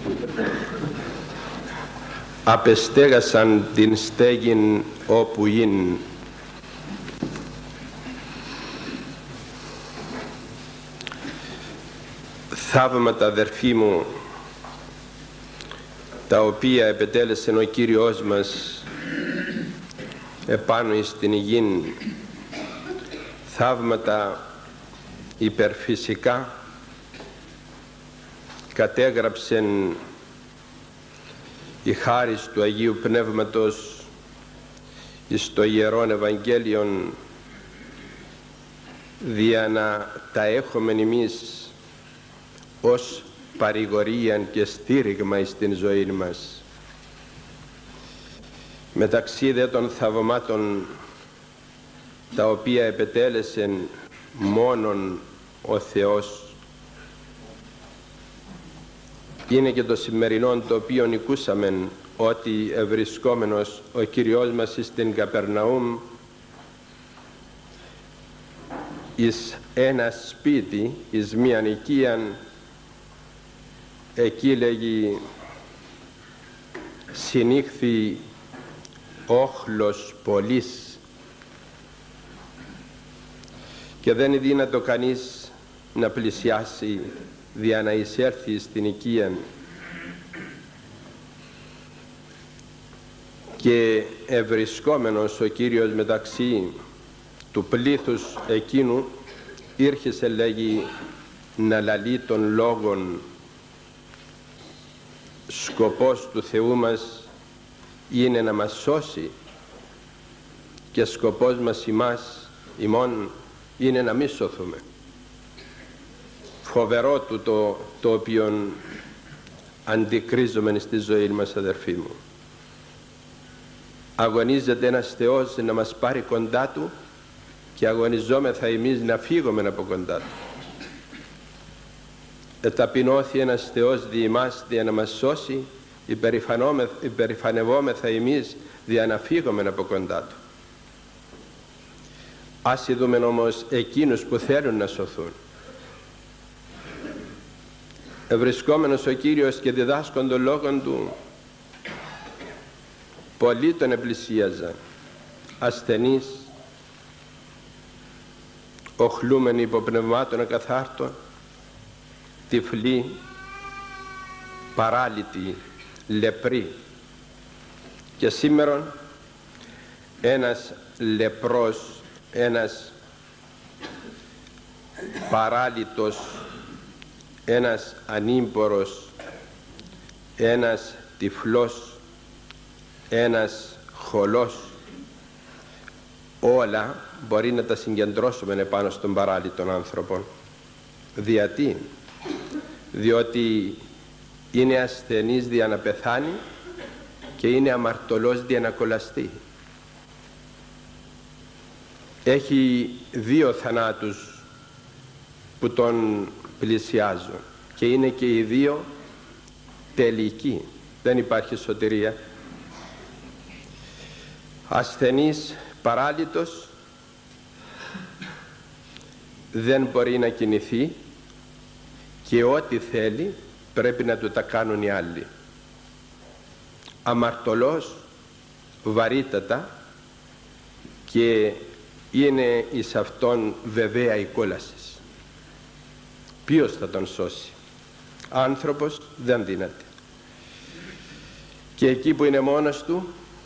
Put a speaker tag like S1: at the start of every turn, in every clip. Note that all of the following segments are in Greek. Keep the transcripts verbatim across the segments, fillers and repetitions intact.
S1: απεστέγασαν την στέγην όπου ειν. Θαύματα, αδερφοί μου, τα οποία επετέλεσε ο Κύριος μας επάνω εις την γην, θαύματα υπερφυσικά, κατέγραψεν η χάρις του Αγίου Πνεύματος εις το Ιερόν Ευαγγέλιον, δια να τα έχομεν εμείς ως παρηγορίαν και στήριγμα εις την ζωή μας. Μεταξύ δε των θαυμάτων τα οποία επετέλεσεν μόνον ο Θεός, είναι και το σημερινό το οποίο νικούσαμεν, ότι ευρισκόμενος ο Κύριος μας στην Καπερναούμ εις ένα σπίτι, εις μίαν οικίαν, εκεί λέγει συνήχθη όχλος πολλής, και δεν είναι δύνατο κανείς να πλησιάσει δια να εισέλθει στην οικία, και ευρισκόμενος ο Κύριος μεταξύ του πλήθους εκείνου ήρχεσε, λέγει, να λαλεί των λόγων. Σκοπός του Θεού μας είναι να μας σώσει, και σκοπός μας ημάς ημών είναι να μη σωθούμε. Φοβερό του το, το οποίο αντικρίζουμε στη ζωή μας, αδερφοί μου. Αγωνίζεται ένας Θεός να μας πάρει κοντά Του, και αγωνιζόμεθα εμείς να φύγουμε από κοντά Του. Εταπεινώθη ένας Θεός δι' εμάς, δια να μας σώσει, υπερηφανευόμεθα εμείς δια να φύγουμε από κοντά Του. Ας είδουμε όμως εκείνους που θέλουν να σωθούν. Ευρισκόμενος ο Κύριος και διδάσκον των λόγων Του, πολλοί τον επλησίαζαν, ασθενείς, οχλούμενοι υπό πνευμάτων ακαθάρτων, τυφλοί, παράλυτοι, λεπροί. Και σήμερον ένας λεπρός, ένας παράλυτος, ένας ανήμπορος, ένας τυφλός, ένας χολός, όλα μπορεί να τα συγκεντρώσουμε επάνω στον παράλυτον άνθρωπο. Γιατί? Διότι είναι ασθενής δια να πεθάνει και είναι αμαρτωλός δια να κολλαστεί. Έχει δύο θανάτους που τον πλησιάζουν, και είναι και οι δύο τελικοί. Δεν υπάρχει σωτηρία. Ασθενής, παράλυτος, δεν μπορεί να κινηθεί, και ό,τι θέλει πρέπει να του τα κάνουν οι άλλοι. Αμαρτωλός, βαρύτατα, και είναι εις αυτόν βεβαία η κόλαση. Ποιος θα τον σώσει? Άνθρωπος δεν δύναται. Και εκεί που είναι μόνος του,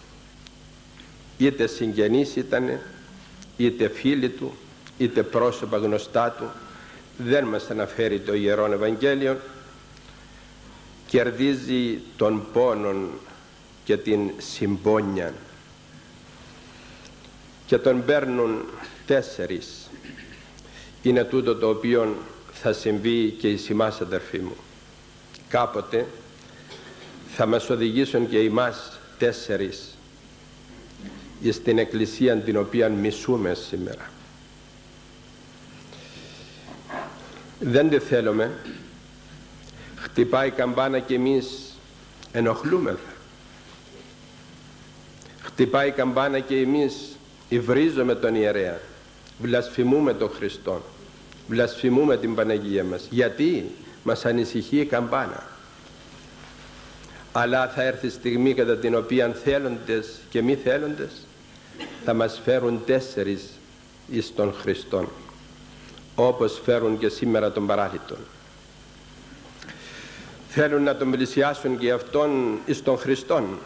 S1: είτε συγγενείς ήτανε, είτε φίλοι του, είτε πρόσωπα γνωστά του, δεν μας αναφέρει το Ιερόν Ευαγγέλιο, κερδίζει τον πόνον και την συμπόνια, και τον παίρνουν τέσσερις. Είναι τούτο το οποίο θα συμβεί και εις εμάς, αδερφοί μου. Κάποτε θα μας οδηγήσουν και εμάς τέσσερις στην Εκκλησία την οποία μισούμε σήμερα. Δεν τη θέλουμε. Χτυπάει καμπάνα και εμείς ενοχλούμεθα. Χτυπάει καμπάνα και εμείς υβρίζουμε τον ιερέα, βλασφημούμε τον Χριστό, βλασφημούμε την Παναγία μας. Γιατί? Μας ανησυχεί η καμπάνα. αλλά θα έρθει στιγμή κατά την οποία θέλοντες και μη θέλοντες θα μας φέρουν τέσσερις εις τον Χριστόν, όπως φέρουν και σήμερα τον παράλυτον. Θέλουν να τον πλησιάσουν και αυτόν εις τον Χριστόν.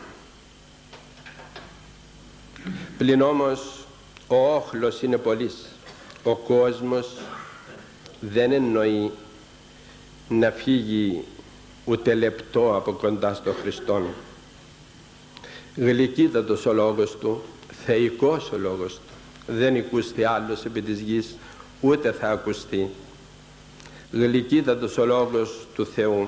S1: Πλην όμως ο όχλος είναι πολύς. Ο κόσμος δεν εννοεί να φύγει ούτε λεπτό από κοντά στο Χριστόν. Γλυκύτατος ο λόγος του, θεϊκός ο λόγος του. Δεν ακούστη άλλος επί της γης, ούτε θα ακουστεί. Γλυκύτατος ο λόγος του Θεού.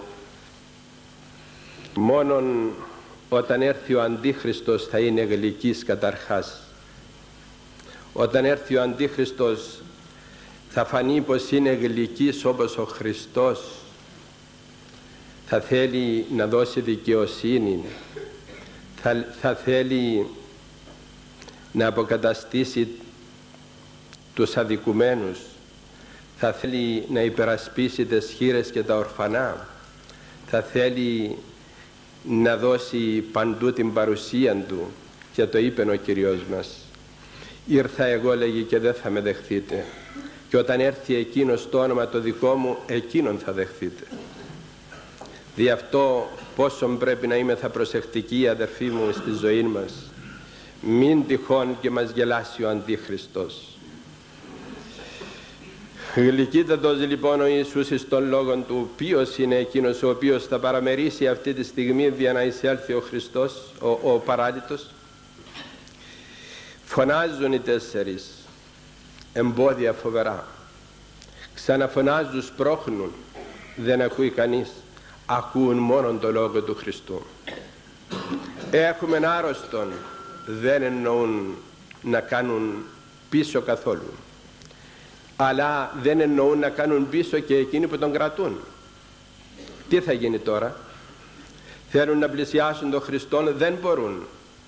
S1: Μόνον όταν έρθει ο Αντίχριστος θα είναι γλυκής καταρχάς. Όταν έρθει ο Αντίχριστος θα φανεί πως είναι γλυκής όπως ο Χριστός. Θα θέλει να δώσει δικαιοσύνη, θα, θα θέλει να αποκαταστήσει τους αδικουμένους, θα θέλει να υπερασπίσει τις χήρες και τα ορφανά, θα θέλει να δώσει παντού την παρουσία του. Και το είπε ο Κύριος μας: ήρθα εγώ, λέγει, και δεν θα με δεχθείτε, και όταν έρθει εκείνος το όνομα το δικό μου, εκείνον θα δεχθείτε. Δι' αυτό πόσο πρέπει να είμαι θα προσεκτικοί, αδερφοί μου, στη ζωή μας. Μην τυχόν και μας γελάσει ο Αντίχριστος. Γλυκύτατος λοιπόν ο Ιησούς εις των λόγων του. Ποιος είναι εκείνος ο οποίος θα παραμερίσει αυτή τη στιγμή για να εισέλθει ο Χριστός, ο, ο παράλυτος? Φωνάζουν οι τέσσερις, εμπόδια φοβερά. Ξαναφωνάζουν, σπρώχνουν, δεν ακούει κανείς. Ακούν μόνον το λόγο του Χριστού. Έχουμε άρρωστον, δεν εννοούν να κάνουν πίσω καθόλου, αλλά δεν εννοούν να κάνουν πίσω και εκείνοι που τον κρατούν. Τι θα γίνει τώρα? Θέλουν να πλησιάσουν τον Χριστόν, δεν μπορούν.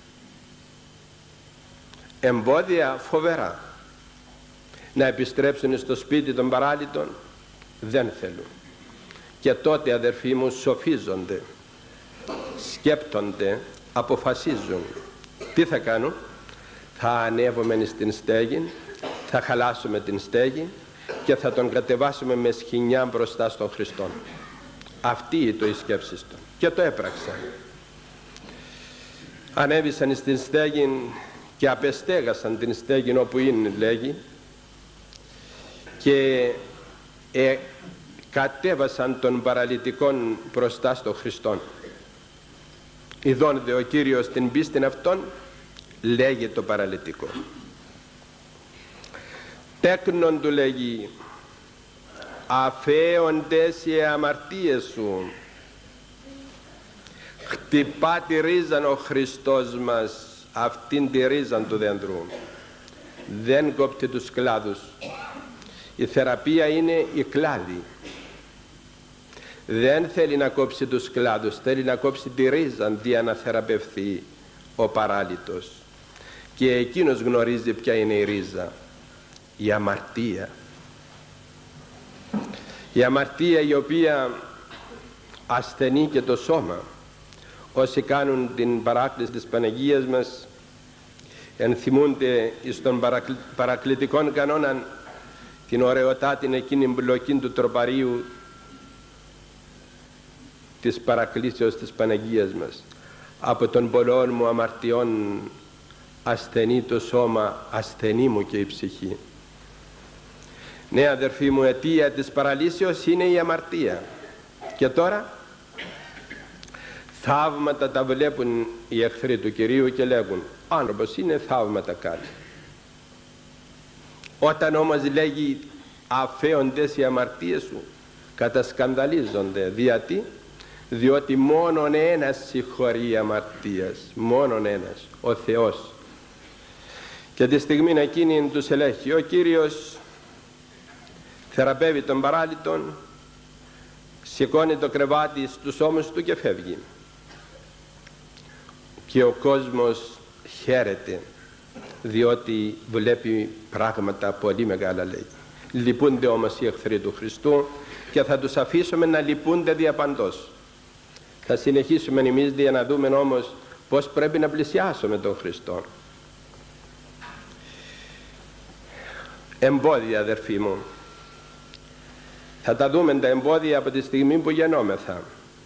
S1: Εμπόδια φοβερά. Να επιστρέψουν στο σπίτι των παράλυτων, δεν θέλουν. Και τότε, αδερφοί μου, σοφίζονται, σκέπτονται, αποφασίζουν. Τι θα κάνουν? Θα ανέβουμε στην στέγη, θα χαλάσουμε την στέγη και θα τον κατεβάσουμε με σχοινιά μπροστά στον Χριστό. Αυτή είναι το η σκέψη του. Και το έπραξαν. Ανέβησαν στην στέγη και απεστέγασαν την στέγη όπου είναι, λέγει, και ε, κατέβασαν τον παραλυτικόν μπροστά στον Χριστόν. Ειδών δε ο Κύριος την πίστην αυτόν, λέγει το παραλυτικό. Τέκνον του λέγει, αφέοντες οι αμαρτίες σου. Χτυπά τη ρίζαν ο Χριστός μας, αυτήν τη ρίζαν του δέντρου. Δεν κόπτει τους κλάδους. Η θεραπεία είναι η κλάδη. Δεν θέλει να κόψει τους κλάδους, θέλει να κόψει τη ρίζα αντί να θεραπευθεί ο παράλυτος. Και εκείνος γνωρίζει ποια είναι η ρίζα. Η αμαρτία. Η αμαρτία η οποία ασθενεί και το σώμα. Όσοι κάνουν την παράκληση της Παναγίας μας ενθυμούνται στον παρακλητικών κανόναν την ωραιοτά την εκείνη μπλοκή του τροπαρίου της παρακλήσεως της Παναγίας μας. Από των πολλών μου αμαρτιών ασθενεί το σώμα, ασθενεί μου και η ψυχή. Ναι, αδερφοί μου, αιτία της παραλύσεως είναι η αμαρτία. Και τώρα θαύματα τα βλέπουν οι εχθροί του Κυρίου και λέγουν, άνθρωπος είναι, θαύματα κάνει. Όταν όμως λέγει αφέοντες οι αμαρτίες σου, κατασκανδαλίζονται. Γιατί? Διότι μόνον ένας συγχωρεί αμαρτίας, μόνον ένας, ο Θεός. Και τη στιγμή εκείνη τους ελέγχει. Ο Κύριος θεραπεύει τον παράλυτον, σηκώνει το κρεβάτι στους ώμους του και φεύγει. Και ο κόσμος χαίρεται, διότι βλέπει πράγματα πολύ μεγάλα, λέει. Λυπούνται όμως οι εχθροί του Χριστού και θα τους αφήσουμε να λυπούνται διαπαντός. Θα συνεχίσουμε εμείς για να δούμε όμως πώς πρέπει να πλησιάσουμε τον Χριστό. Εμπόδια, αδερφοί μου. Θα τα δούμε τα εμπόδια από τη στιγμή που γεννόμεθα.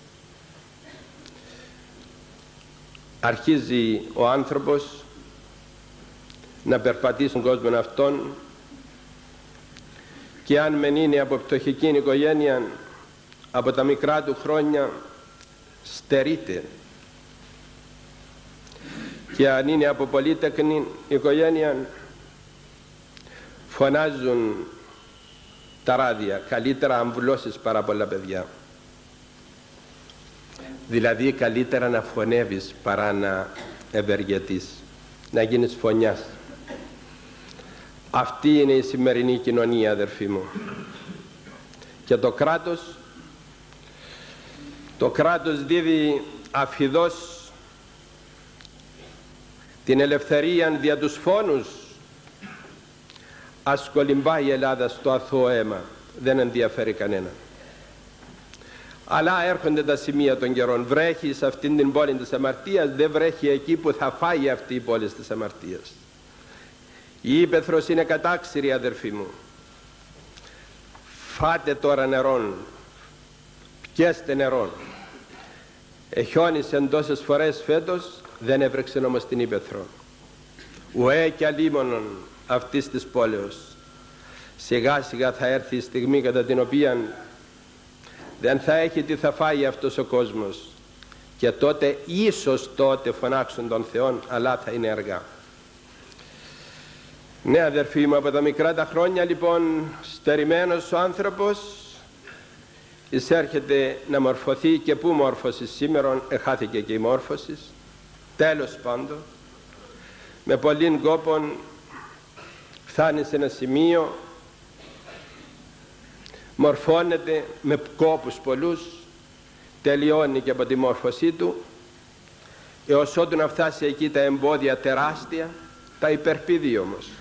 S1: Αρχίζει ο άνθρωπος να περπατήσει στον κόσμο αυτόν, και αν μεν είναι από πτωχική οικογένεια, από τα μικρά του χρόνια στερείται, και αν είναι από πολύτεκνη οικογένεια, φωνάζουν τα ράδια καλύτερα αμβλώσεις παρά πολλά παιδιά. Δηλαδή καλύτερα να φωνεύεις παρά να ευεργετείς, να γίνεις φωνιάς. Αυτή είναι η σημερινή κοινωνία, αδερφοί μου. Και το κράτος το κράτος δίδει αφιδώς την ελευθερία δια τους φόνους. Ας κολυμπάει η Ελλάδα στο αθώο αίμα, δεν ενδιαφέρει κανένα. Αλλά έρχονται τα σημεία των καιρών. Βρέχει σε αυτήν την πόλη της αμαρτίας, δεν βρέχει εκεί που θα φάει αυτή η πόλη της αμαρτίας. Η ύπαιθρος είναι κατάξυρη, αδερφοί μου. Φάτε τώρα νερόν, πιέστε νερόν. Εχιόνισε τόσες φορές φέτος, δεν έβρεξε όμως την ύπαιθρο. Ουέ κι αλίμονον αυτής της πόλεως. Σιγά σιγά θα έρθει η στιγμή κατά την οποία δεν θα έχει τι θα φάει αυτός ο κόσμος, και τότε ίσως τότε φωνάξουν τον Θεόν, αλλά θα είναι αργά. Ναι, αδερφοί μου, από τα μικρά τα χρόνια λοιπόν στερημένος ο άνθρωπος εισέρχεται να μορφωθεί, και πού μόρφωση σήμερα, εχάθηκε και η μόρφωση. Τέλος πάντων, με πολλήν κόπον φτάνει σε ένα σημείο, μορφώνεται με κόπους πολλούς, τελειώνει και από τη μόρφωσή του, έως ότου να φτάσει εκεί τα εμπόδια τεράστια, τα υπερπηδεί όμως.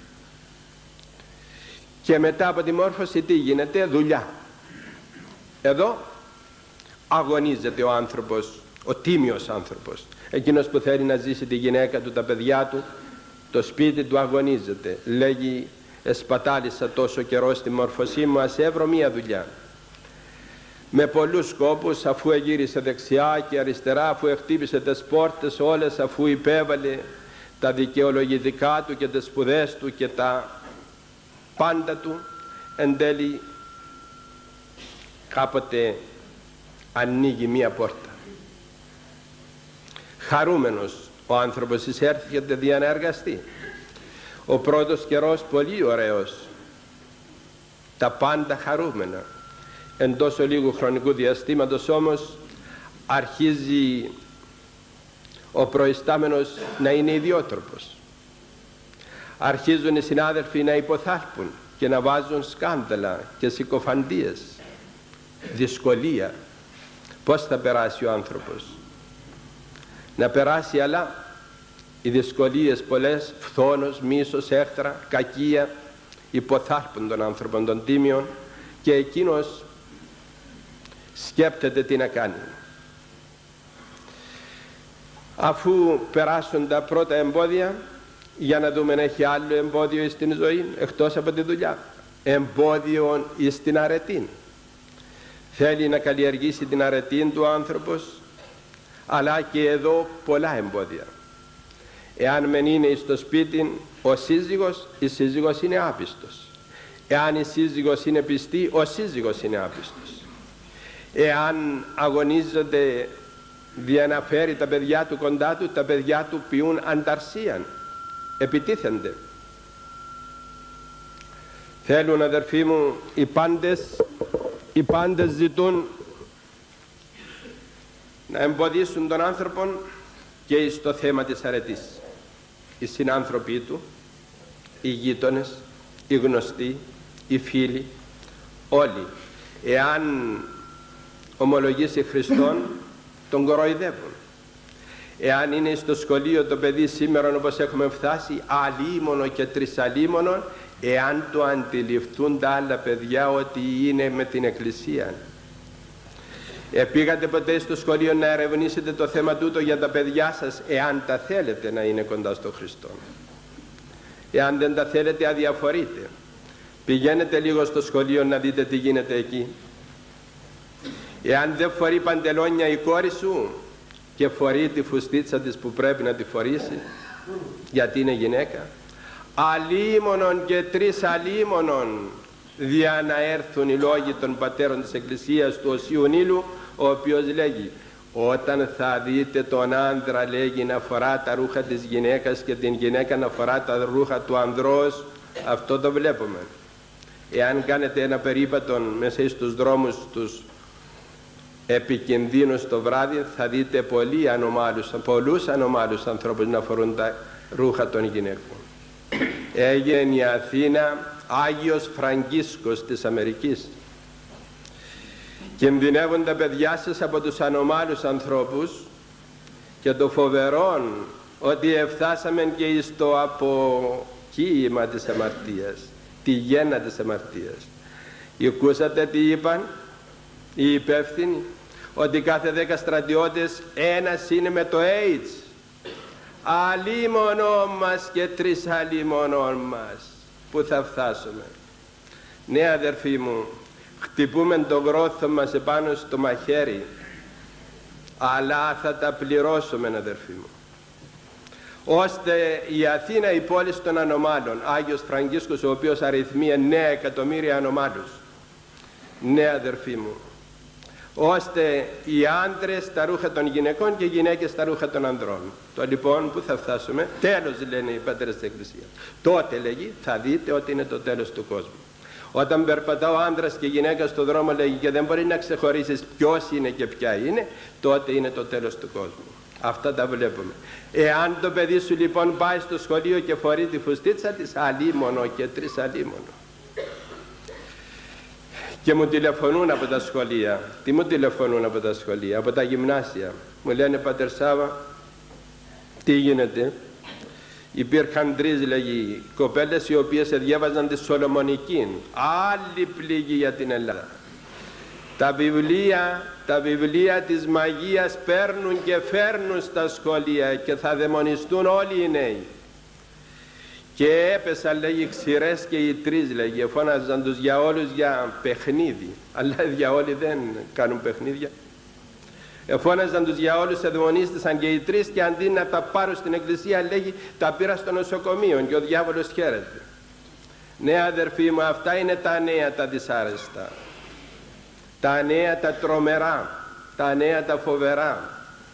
S1: Και μετά από τη μόρφωση τι γίνεται? Δουλειά. Εδώ αγωνίζεται ο άνθρωπος, ο τίμιος άνθρωπος, εκείνος που θέλει να ζήσει τη γυναίκα του, τα παιδιά του, το σπίτι του, αγωνίζεται. Λέγει, εσπατάλησα τόσο καιρό στη μόρφωσή μου, ας έβρω μία δουλειά. Με πολλούς σκόπους, αφού εγύρισε δεξιά και αριστερά, αφού χτύπησε τις πόρτες όλες, αφού υπέβαλε τα δικαιολογητικά του και τις σπουδές του και τα πάντα του, εν τέλει κάποτε ανοίγει μία πόρτα. Χαρούμενος ο άνθρωπος εισέρχεται δια να εργαστεί. Ο πρώτος καιρός πολύ ωραίος, τα πάντα χαρούμενα. Εν τόσο λίγου χρονικού διαστήματος όμως αρχίζει ο προϊστάμενος να είναι ιδιότροπος. Αρχίζουν οι συνάδελφοι να υποθάλπουν και να βάζουν σκάνδαλα και συκοφαντίες. Δυσκολία. Πώς θα περάσει ο άνθρωπος? Να περάσει, αλλά οι δυσκολίες πολλές, φθόνος, μίσος, έχθρα, κακία, υποθάλπουν τον άνθρωπο των τίμιων, και εκείνος σκέπτεται τι να κάνει. Αφού περάσουν τα πρώτα εμπόδια, για να δούμε αν έχει άλλο εμπόδιο στην ζωή εκτός από τη δουλειά. Εμπόδιο στην αρετή. Θέλει να καλλιεργήσει την αρετή του ο άνθρωπος, αλλά και εδώ πολλά εμπόδια. Εάν μεν είναι στο σπίτι ο σύζυγος, η σύζυγος είναι άπιστος. Εάν η σύζυγος είναι πιστή, ο σύζυγος είναι άπιστος. Εάν αγωνίζονται για να φέρει τα παιδιά του κοντά του, τα παιδιά του ποιούν ανταρσίαν, επιτίθενται. Θέλουν, αδερφοί μου, οι πάντες, οι πάντες ζητούν να εμποδίσουν τον άνθρωπο και στο θέμα της αρετής. Οι συνάνθρωποι του, οι γείτονες, οι γνωστοί, οι φίλοι, όλοι, εάν ομολογήσει Χριστόν, τον κοροϊδεύουν. Εάν είναι στο σχολείο το παιδί σήμερα, όπως έχουμε φτάσει, αλίμονο και τρισαλίμονο, εάν το αντιληφθούν τα άλλα παιδιά ότι είναι με την Εκκλησία. Επήγατε ποτέ στο σχολείο να ερευνήσετε το θέμα τούτο για τα παιδιά σας, εάν τα θέλετε να είναι κοντά στο Χριστό? Εάν δεν τα θέλετε, αδιαφορείτε. Πηγαίνετε λίγο στο σχολείο να δείτε τι γίνεται εκεί. Εάν δεν φορεί παντελόνια η κόρη σου και φορεί τη φουστίτσα της που πρέπει να τη φορήσει, γιατί είναι γυναίκα, αλίμονον και τρεις αλίμονον δια να έρθουν οι λόγοι των πατέρων της Εκκλησίας του Οσίου Νείλου, ο οποίος λέγει: όταν θα δείτε τον άντρα, λέγει, να φορά τα ρούχα της γυναίκας και την γυναίκα να φορά τα ρούχα του ανδρός, αυτό το βλέπουμε. Εάν κάνετε ένα περίπατο μέσα στους δρόμους τους επικινδύνους το βράδυ, θα δείτε πολλοί ανομάλους, πολλούς ανομάλους ανθρώπους να φορούν τα ρούχα των γυναίκων. Έγινε η Αθήνα Άγιος Φραγκίσκος της Αμερικής. Κινδυνεύουν τα παιδιά σας από τους ανομάλους ανθρώπους, και το φοβερόν ότι εφτάσαμε και στο αποκύημα της αμαρτίας, τη γέννα της αμαρτίας. Ακούσατε τι είπαν οι υπεύθυνοι? Ότι κάθε δέκα στρατιώτες ένας είναι με το AIDS. Αλίμονό μας και τρεις αλίμονών μας. Πού θα φτάσουμε? Ναι, αδερφοί μου, χτυπούμε το γρόθο μας επάνω στο μαχαίρι, αλλά θα τα πληρώσουμε, αδερφοί μου. Ώστε η Αθήνα, η πόλη των ανομάλων, Άγιος Φραγκίσκος, ο οποίος αριθμεί εννέα εκατομμύρια ανομάλους, ναι, αδερφοί μου, ώστε οι άντρες τα ρούχα των γυναικών και οι γυναίκες τα ρούχα των ανδρών. Το λοιπόν, που θα φτάσουμε? Τέλος, λένε οι πατέρες της Εκκλησίας. Τότε, λέγει, θα δείτε ότι είναι το τέλος του κόσμου. Όταν περπατά ο άντρας και η γυναίκα στον δρόμο, λέγει, και δεν μπορεί να ξεχωρίσεις ποιος είναι και ποια είναι, τότε είναι το τέλος του κόσμου. Αυτά τα βλέπουμε. Εάν το παιδί σου λοιπόν πάει στο σχολείο και φορεί τη φουστίτσα της, αλίμονο και τρεις αλίμονο. Και μου τηλεφωνούν από τα σχολεία. Τι μου τηλεφωνούν από τα σχολεία? Από τα γυμνάσια. Μου λένε: Πατέρ Σάβα, τι γίνεται? Υπήρχαν τρεις, λέγει, κοπέλες οι οποίες διάβαζαν τη Σολομονική. Άλλη πληγή για την Ελλάδα. Τα βιβλία, τα βιβλία της μαγείας παίρνουν και φέρνουν στα σχολεία και θα δαιμονιστούν όλοι οι νέοι. Και έπεσαν, λέγει, ξηρές και οι τρεις, λέγει, φώναζαν τους διαόλους για παιχνίδι. Αλλά οι διαόλοι δεν κάνουν παιχνίδια. Εφώναζαν τους διαόλους, εδαιμονίστησαν και οι τρεις, και αντί να τα πάρουν στην εκκλησία, λέγει, τα πήρα στο νοσοκομείο και ο διάβολος χαίρεται. Ναι, αδερφοί μου, αυτά είναι τα νέα τα δυσάρεστα. Τα νέα τα τρομερά, τα νέα τα φοβερά.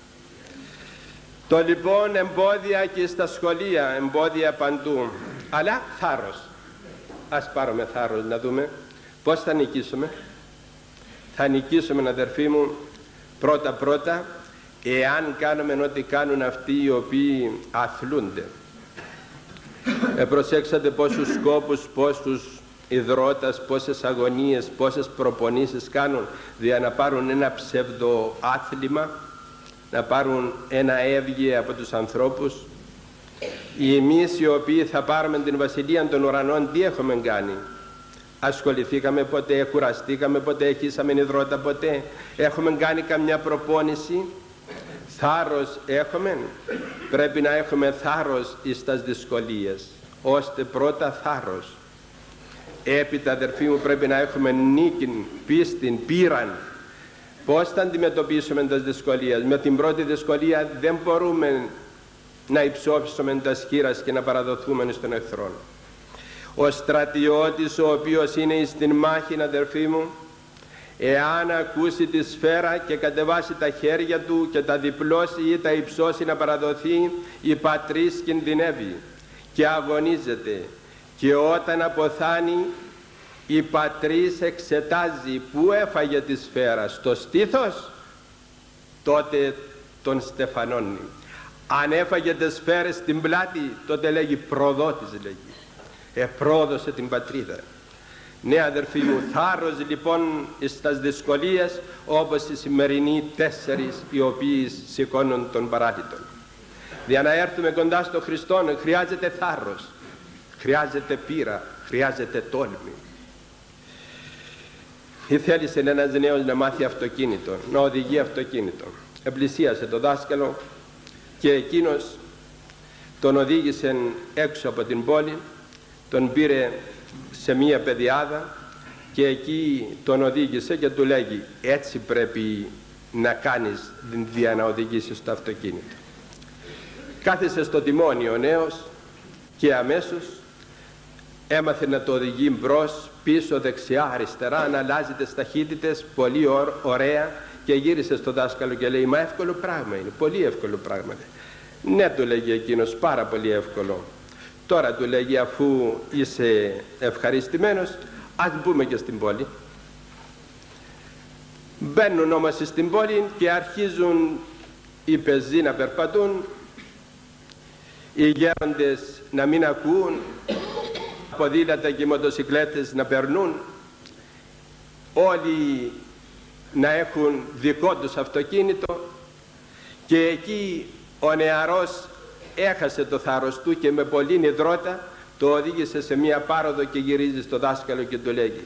S1: Το λοιπόν εμπόδια και στα σχολεία, εμπόδια παντού, αλλά θάρρος. Ας πάρουμε θάρρος να δούμε πώς θα νικήσουμε. Θα νικήσουμε, αδερφοί μου, πρώτα πρώτα, εάν κάνουμε ό,τι κάνουν αυτοί οι οποίοι αθλούνται. Ε, προσέξατε πόσους σκόπους, πόσους υδρότας, πόσες αγωνίες, πόσες προπονήσεις κάνουν για να πάρουν ένα ψευδοάθλημα, να πάρουν ένα έβγε από τους ανθρώπους. Εμείς οι οποίοι θα πάρουμε την Βασιλεία των Ουρανών, τι έχουμε κάνει? Ασχοληθήκαμε ποτέ? Κουραστήκαμε ποτέ? Έχησαμε υδρότα ποτέ? Έχουμε κάνει καμιά προπόνηση? Θάρρος έχουμε? Πρέπει να έχουμε θάρρος εις τας δυσκολίες, ώστε πρώτα θάρρος. Έπειτα, αδερφοί μου, πρέπει να έχουμε νίκη, πίστη, πείραν. Πώς θα αντιμετωπίσουμε τις δυσκολίες? Με την πρώτη δυσκολία δεν μπορούμε να υψώψουμε τα σχήρας και να παραδοθούμε στον εχθρό. Ο στρατιώτης, ο οποίος είναι στην μάχη, αδερφοί μου, εάν ακούσει τη σφαίρα και κατεβάσει τα χέρια του και τα διπλώσει ή τα υψώσει να παραδοθεί, η πατρίς κινδυνεύει και αγωνίζεται, και όταν αποθάνει, η πατρίς εξετάζει πού έφαγε τη σφαίρα, στο στήθος, τότε τον στεφανώνει. Αν έφαγε τις σφαίρες στην πλάτη, τότε λέγει προδότης, λέγει, επρόδωσε την πατρίδα. Ναι, αδερφοί μου, θάρρος λοιπόν στις δυσκολίες, όπως οι σημερινοί τέσσερις οι οποίοι σηκώνουν τον παράλυτον. Για να έρθουμε κοντά στο Χριστό χρειάζεται θάρρος, χρειάζεται πείρα, χρειάζεται τόλμη. ή θέλησε ένας νέος να μάθει αυτοκίνητο, να οδηγεί αυτοκίνητο. Επλησίασε το δάσκαλο και εκείνος τον οδήγησε έξω από την πόλη, τον πήρε σε μία πεδιάδα και εκεί τον οδήγησε και του λέγει: έτσι πρέπει να κάνεις για να οδηγήσεις το αυτοκίνητο. Κάθισε στο τιμόνι ο νέος και αμέσως έμαθε να το οδηγεί μπρος, πίσω, δεξιά, αριστερά, να αλλάζει τις ταχύτητες, πολύ ωραία, και γύρισε στο δάσκαλο και λέει: μα εύκολο πράγμα είναι, πολύ εύκολο πράγμα. Ναι, του λέγει εκείνος, πάρα πολύ εύκολο. Τώρα, του λέγει, αφού είσαι ευχαριστημένος, ας μπούμε και στην πόλη. Μπαίνουν όμως στην πόλη και αρχίζουν οι πεζοί να περπατούν, οι γέροντες να μην ακούν, ποδήλατα και οι μοτοσικλέτες να περνούν, όλοι να έχουν δικό τους αυτοκίνητο, και εκεί ο νεαρός έχασε το θάρρος του και με πολλή νηδρότα το οδήγησε σε μία πάροδο και γυρίζει στο δάσκαλο και του λέγει: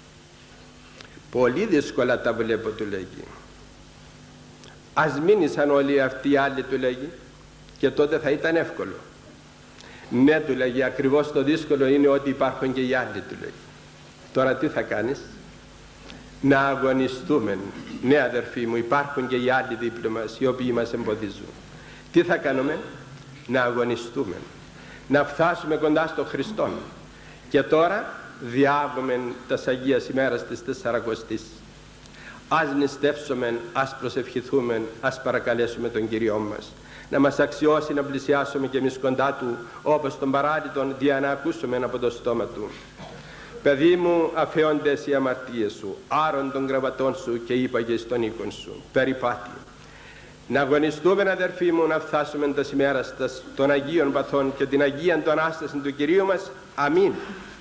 S1: πολύ δύσκολα τα βλέπω, του λέγει. Ας μείνει σαν όλοι αυτοί οι άλλοι, του λέγει, και τότε θα ήταν εύκολο. Ναι, του λέγει, ακριβώς το δύσκολο είναι ότι υπάρχουν και οι άλλοι, του λέγει. Τώρα τι θα κάνεις? Να αγωνιστούμε. Ναι, αδερφοί μου, υπάρχουν και οι άλλοι δίπλα μας, οι οποίοι μας εμποδίζουν. Τι θα κάνουμε? Να αγωνιστούμε, να φτάσουμε κοντά στο Χριστό. Και τώρα διάβουμε τας Αγίας ημέρας της Τεσσαρακοστής. Ας νηστεύσουμε, ας προσευχηθούμε, ας παρακαλέσουμε τον Κύριό μας να μας αξιώσει να πλησιάσουμε και εμείς κοντά Του, όπως τον παράλυτον, δια να ακούσουμε από το στόμα Του. Παιδί μου, αφαιόντες οι αμαρτίες σου, άρον των κραβατών σου και είπαγε στον οίκον σου. Περιπάτη. Να αγωνιστούμε, αδερφοί μου, να φτάσουμε τα ημέρας των Αγίων Παθών και την Αγία των Ανάσταση του Κυρίου μας. Αμήν.